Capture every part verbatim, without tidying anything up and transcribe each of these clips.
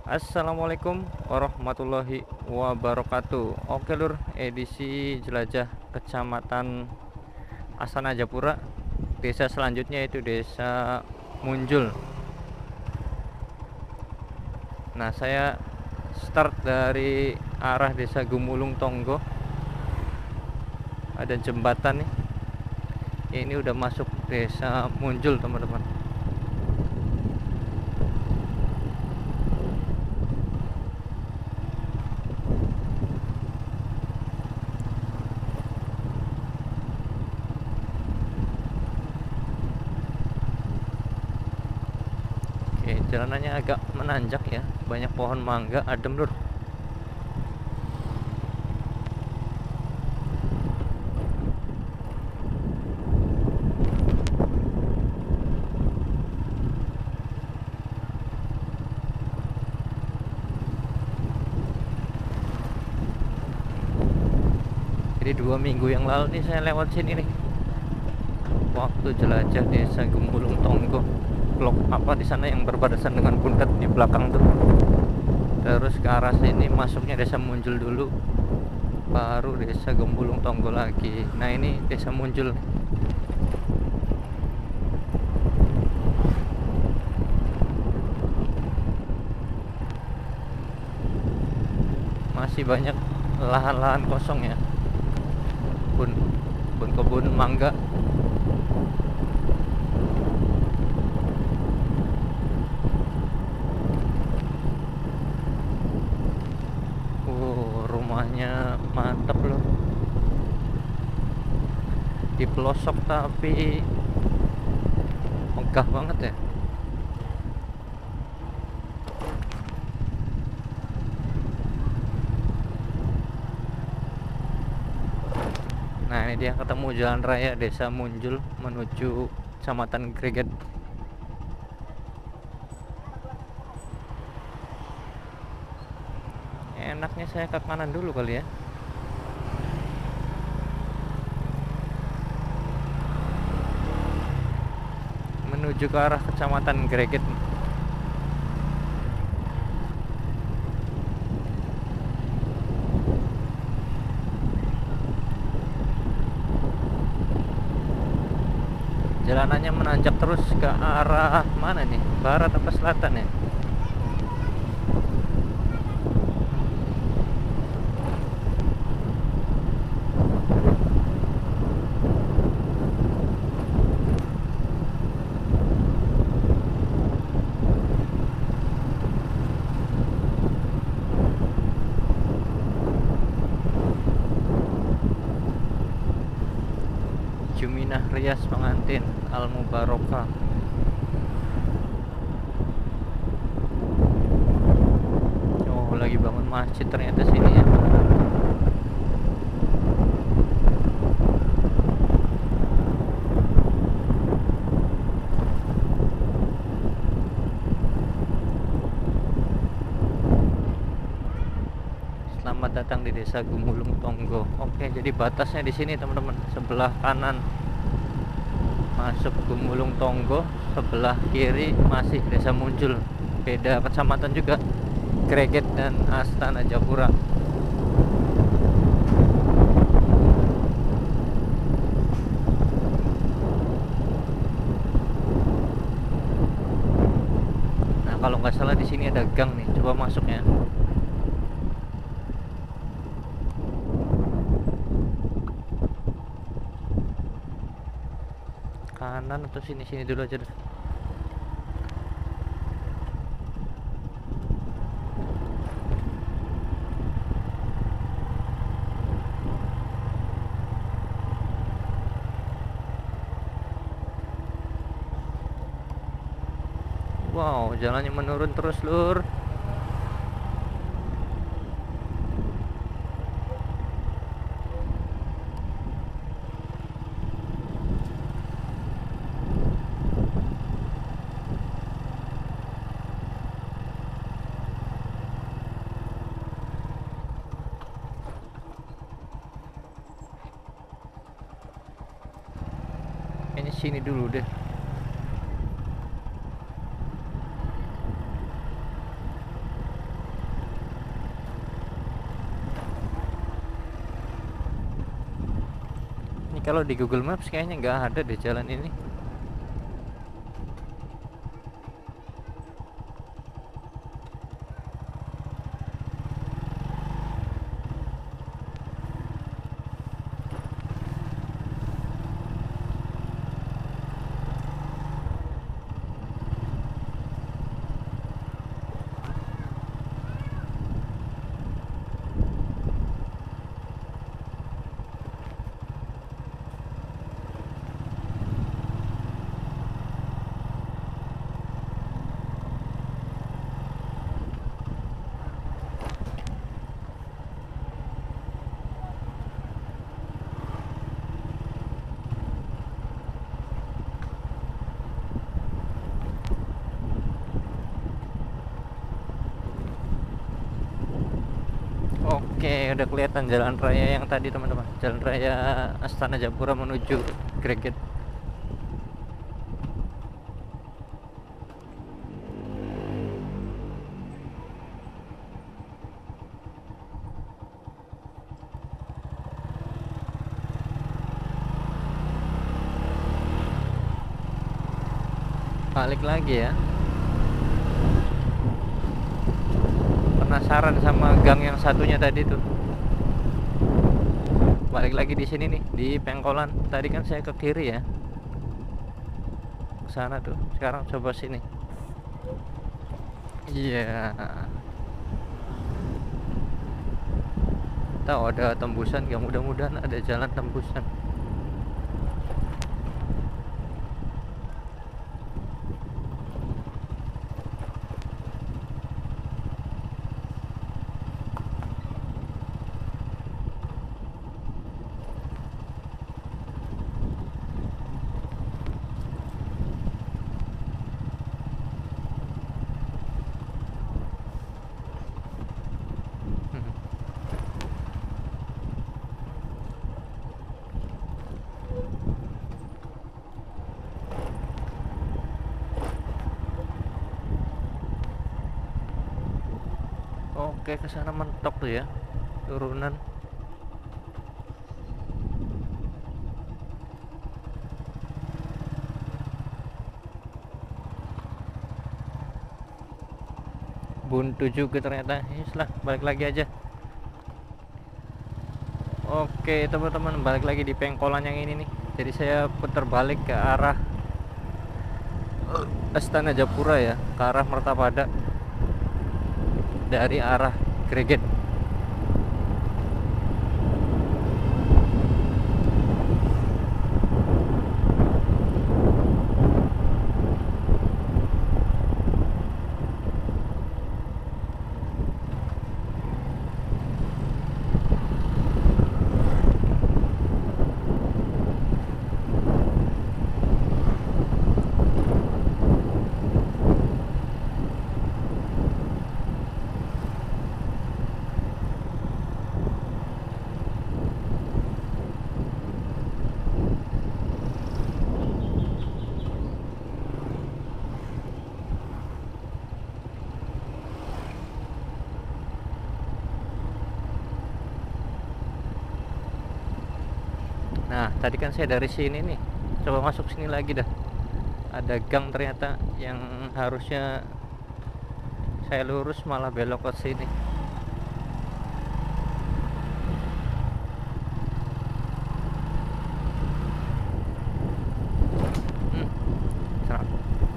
Assalamualaikum warahmatullahi wabarakatuh. Oke lur, edisi jelajah kecamatan Astana Japura. Desa selanjutnya itu desa Munjul. Nah, saya start dari arah desa Gumulung Tonggo. Ada jembatan nih. Ini udah masuk desa Munjul, teman-teman. Oke, jalanannya agak menanjak ya. Banyak pohon mangga, adem lur. Jadi dua minggu yang lalu nih saya lewat sini nih. Waktu jelajah desa Gumulung Tonggo. Blok apa di sana yang berbatasan dengan Puntet di belakang tuh. Terus ke arah sini masuknya desa Munjul dulu, baru desa Gumulung Tonggo lagi. Nah, ini desa Munjul. Masih banyak lahan-lahan kosong ya. Kebun, kebun-kebun mangga. Uh, rumahnya mantap loh. Di pelosok tapi megah banget ya. Nah, ini dia ketemu jalan raya desa Munjul menuju Kecamatan Greget. Enaknya saya ke kanan dulu kali ya. Menuju ke arah Kecamatan Greget. Jalanannya menanjak terus ke arah mana nih? Barat apa selatan ya? Juminah Rias Pengantin Al Mubarokah. Oh, lagi bangun masjid ternyata sini ya. Selamat datang di Desa Gumulung Tonggo. Oke, jadi batasnya di sini teman-teman. Sebelah kanan masuk Gumulung Tonggo, sebelah kiri masih Desa Munjul. Beda kecamatan juga, Greget dan Astana Japura. Nah, kalau nggak salah di sini ada gang nih. Coba masuknya. Kanan atau sini sini dulu aja deh. Wow, jalannya menurun terus lur. Ini sini dulu deh. Kalau di Google Maps kayaknya nggak ada di jalan ini. Oke, udah kelihatan jalan raya yang tadi teman-teman. Jalan raya Astana Japura menuju Greget. Balik lagi ya. Penasaran sama gang yang satunya tadi tuh. Balik lagi di sini nih, di Pengkolan. Tadi kan saya ke kiri ya. Ke sana tuh. Sekarang coba sini. Iya. Tahu ada tembusan, ya mudah-mudahan ada jalan tembusan. Oke, ke sana mentok tuh ya. Turunan. Buntu juga ternyata. Islah, balik lagi aja. Oke, teman-teman, balik lagi di Pengkolan yang ini nih. Jadi saya putar balik ke arah Astana Japura ya, ke arah Mertapada dari arah Greget. Nah, tadi kan saya dari sini nih. Coba masuk sini lagi dah. Ada gang ternyata yang harusnya saya lurus malah belok ke sini. Hmm, serap.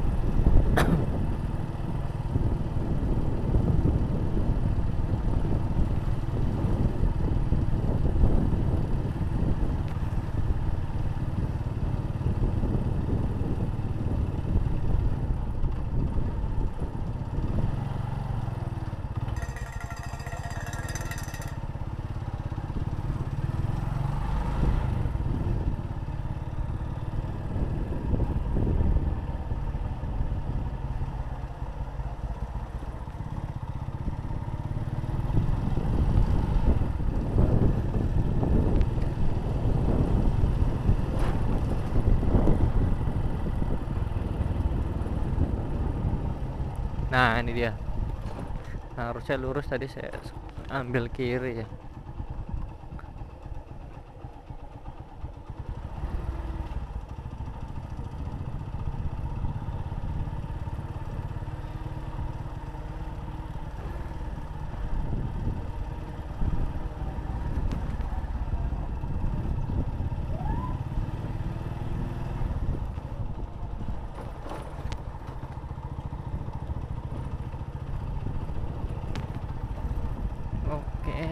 Nah, ini dia. Nah, harusnya lurus, tadi saya ambil kiri ya.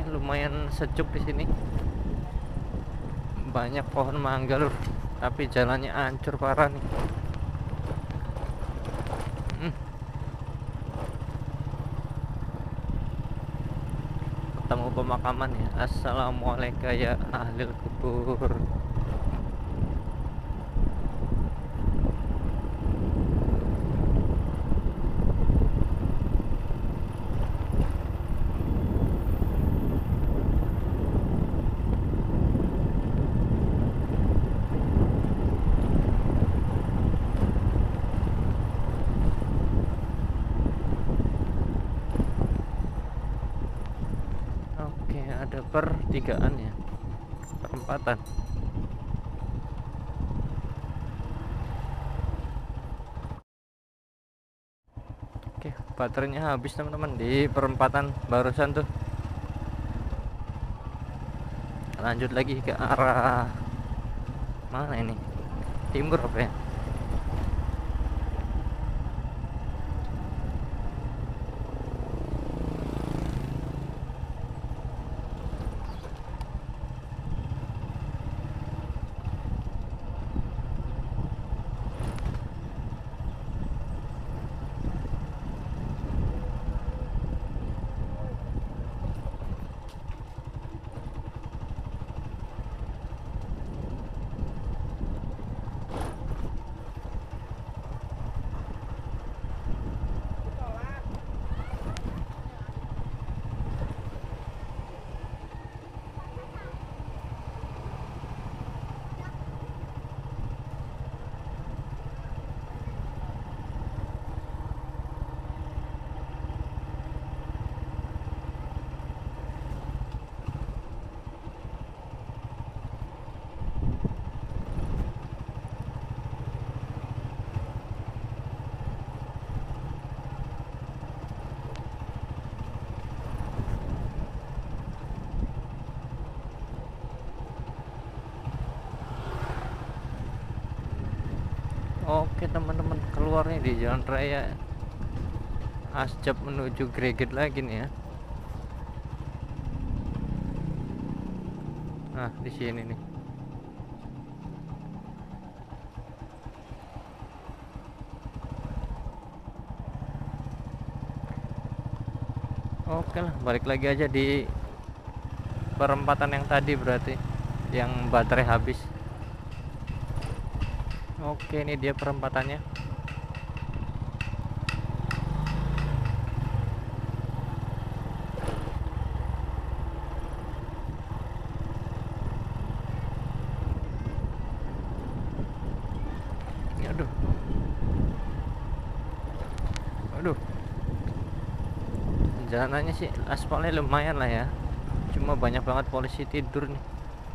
lumayan sejuk di sini. Banyak pohon mangga lur, tapi jalannya hancur parah nih. Hmm. Ketemu pemakaman ya. Assalamualaikum ya ahlil kubur. Ada pertigaan ya, perempatan. Oke, baterainya habis teman-teman di perempatan barusan tuh. Lanjut lagi ke arah mana ini, timur apa ya? Oke teman-teman, keluarnya di jalan raya Asjab menuju Greget lagi nih ya. Nah di sini nih. Oke lah, balik lagi aja di perempatan yang tadi berarti, yang baterai habis. Oke, ini dia perempatannya. Aduh. Aduh. Jalanannya sih aspalnya lumayan lah ya. Cuma banyak banget polisi tidur nih.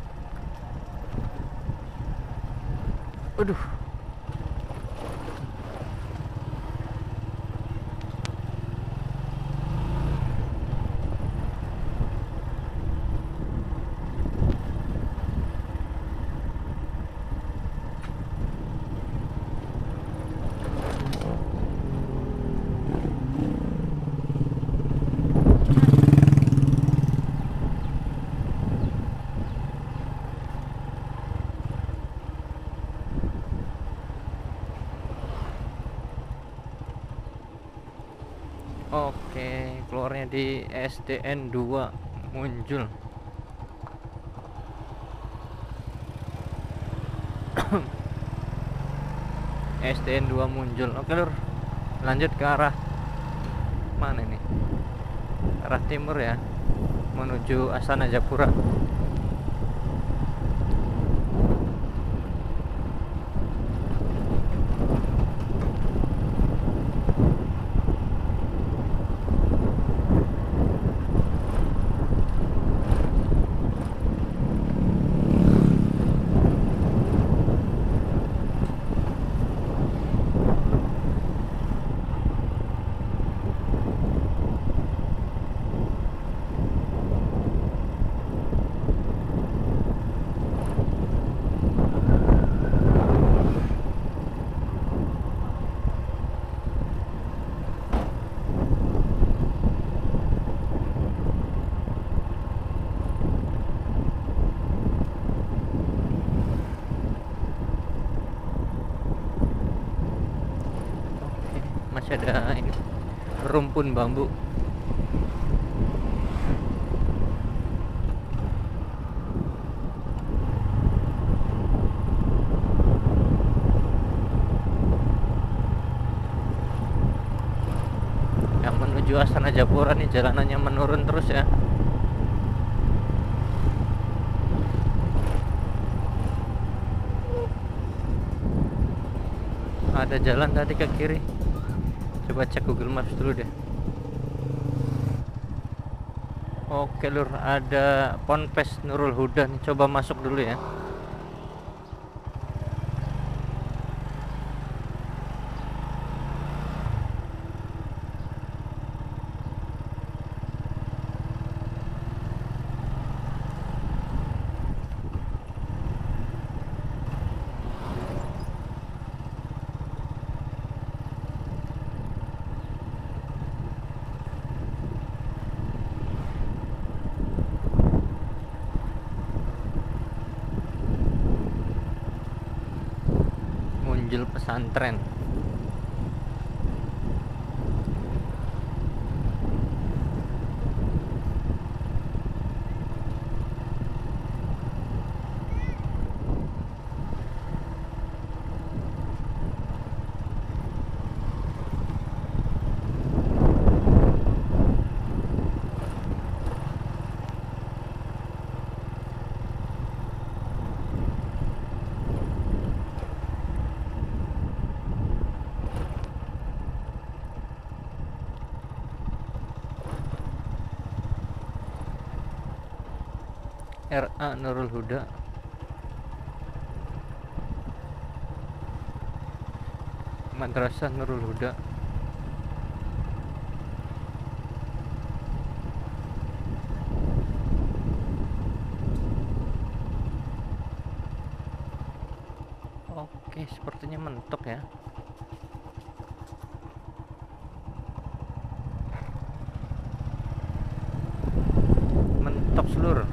Aduh. Oke, keluarnya di S D N dua Munjul. S D N dua Munjul. Oke lur, lanjut ke arah mana ini? Arah timur ya, menuju Astana Japura. masih ada ini rumpun bambu. Yang menuju Astana Japura nih jalanannya menurun terus ya. Ada jalan tadi ke kiri. Coba cek Google Maps dulu deh. Oke lur, ada Ponpes Nurul Huda nih. Coba masuk dulu ya. Munjul pesantren. R A Nurul Huda. Madrasah Nurul Huda. Oke, sepertinya mentok ya. Mentok seluruh.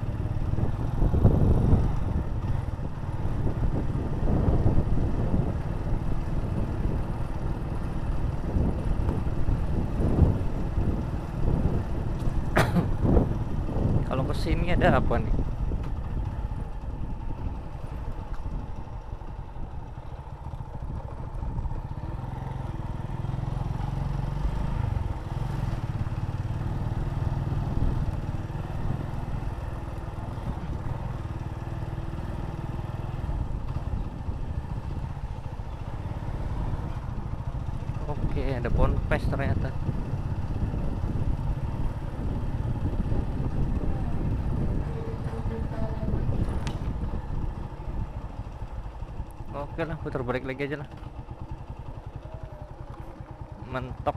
Kalau kesini ada apa nih? Oke, ada Ponpes ternyata. Oke lah, putar balik lagi aja lah. Mentok.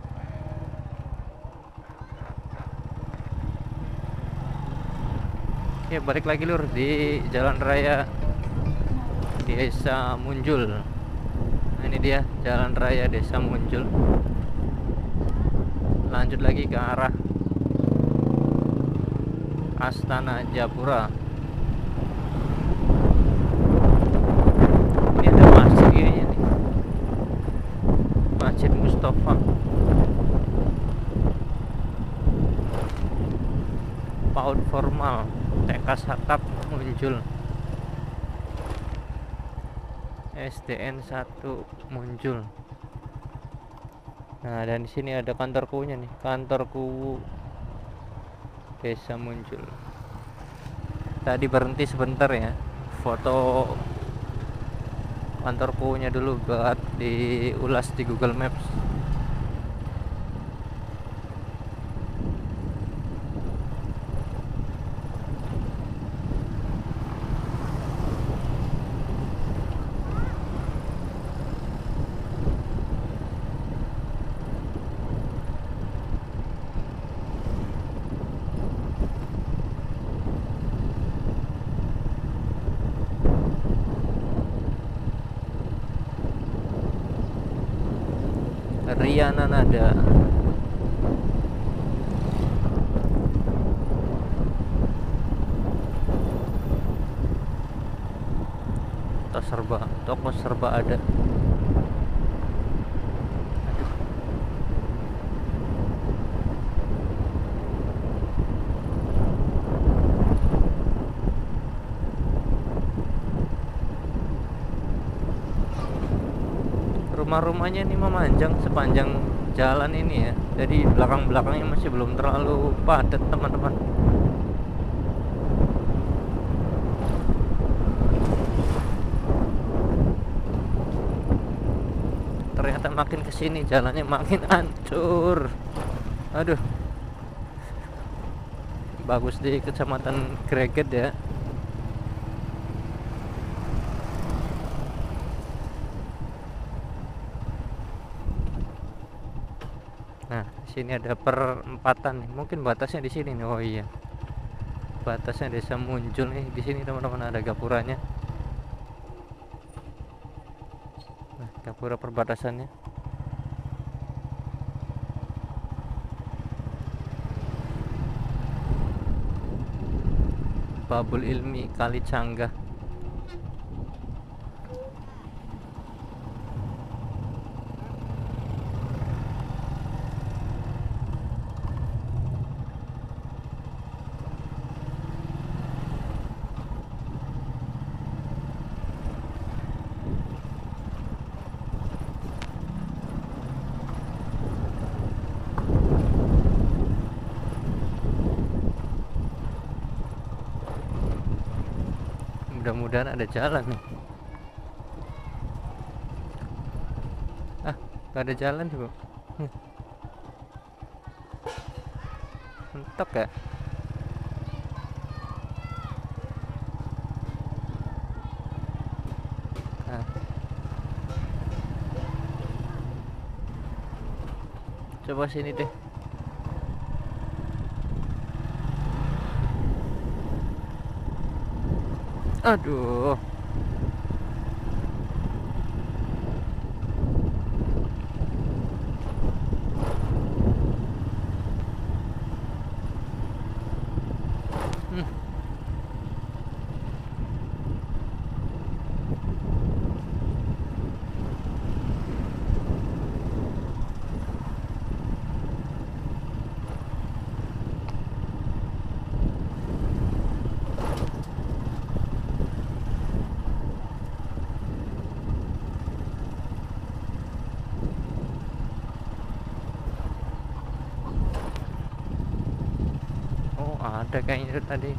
Oke, balik lagi lur di jalan raya Desa Munjul. Nah, ini dia jalan raya Desa Munjul. Lanjut lagi ke arah Astana Japura. Ini ada masjid kayaknya nih, Masjid Mustafa. PAUD formal T K Satap Munjul. S D N satu Munjul. Nah, dan di sini ada kantor K U-nya nih, kantor K U Desa Munjul. Tadi berhenti sebentar ya, foto kantor K U-nya dulu buat diulas di Google Maps. Riana Nada. Toko serba, toko serba ada. Aduh. rumah-rumahnya ini memanjang sepanjang jalan ini ya, jadi belakang-belakangnya masih belum terlalu padat teman-teman. Ternyata makin kesini jalannya makin hancur. Aduh, bagus di kecamatan Greget ya. Nah, di sini ada perempatan nih. Mungkin batasnya di sini nih. Oh iya. Batasnya desa muncul nih di sini teman-teman, ada gapuranya. Nah, gapura perbatasannya. Babul Ilmi Kali Canggah. Mudah-mudahan ada jalan nih. Ah, gak ada jalan sih, Bu. Hmm. Mentok ya. Nah, coba sini deh. Aduh. Hmm. Oh, ada kayaknya itu tadi.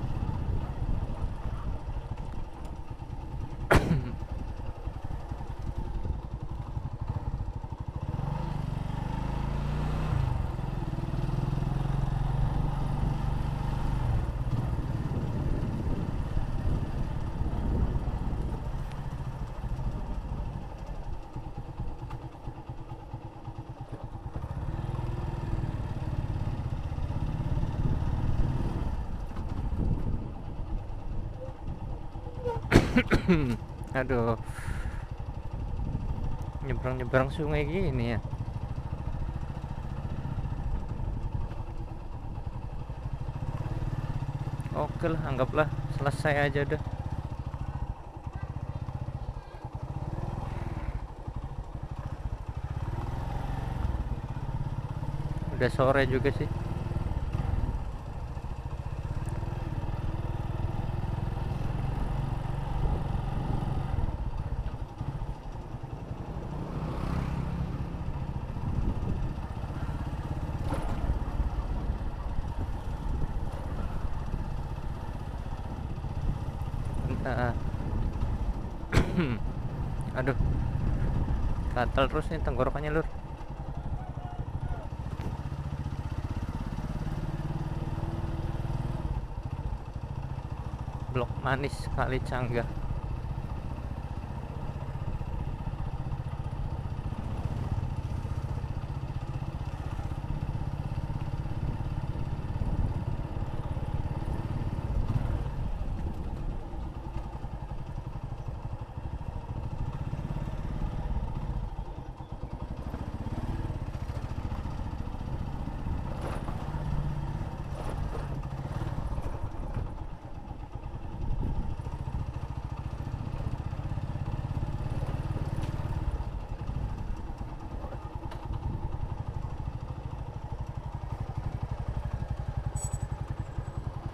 Aduh, nyebrang-nyebrang sungai gini ya. Oke lah, anggaplah selesai aja udah. Udah sore juga sih. Nah, aduh, gatal terus nih tenggorokannya lur. Blok Manis Kali Canggah.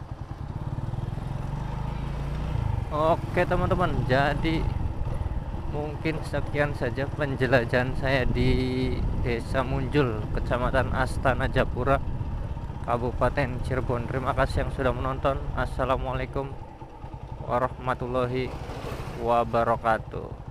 Oke teman-teman, jadi Mungkin sekian saja penjelajahan saya di Desa Munjul, Kecamatan Astana Japura, Kabupaten Cirebon. Terima kasih yang sudah menonton. Assalamualaikum warahmatullahi wabarakatuh.